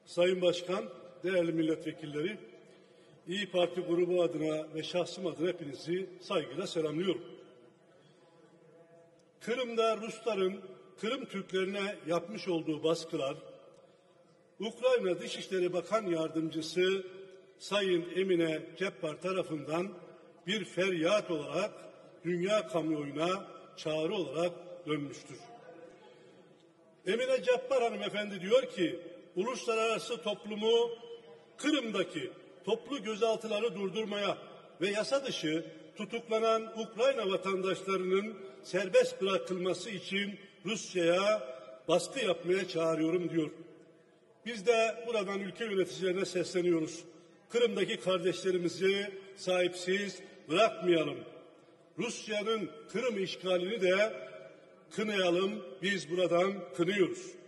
Sayın Başkan, değerli milletvekilleri, İYİ Parti grubu adına ve şahsım adına hepinizi saygıyla selamlıyorum. Kırım'da Rusların Kırım Türklerine yapmış olduğu baskılar, Ukrayna Dışişleri Bakan Yardımcısı Sayın Emine Ceppar tarafından bir feryat olarak dünya kamuoyuna çağrı olarak dönmüştür. Emine Ceppar hanımefendi diyor ki, uluslararası toplumu Kırım'daki toplu gözaltıları durdurmaya ve yasa dışı tutuklanan Ukrayna vatandaşlarının serbest bırakılması için Rusya'ya baskı yapmaya çağırıyorum diyor. Biz de buradan ülke yöneticilerine sesleniyoruz. Kırım'daki kardeşlerimizi sahipsiz bırakmayalım. Rusya'nın Kırım işgalini de kınayalım. Biz buradan kınıyoruz.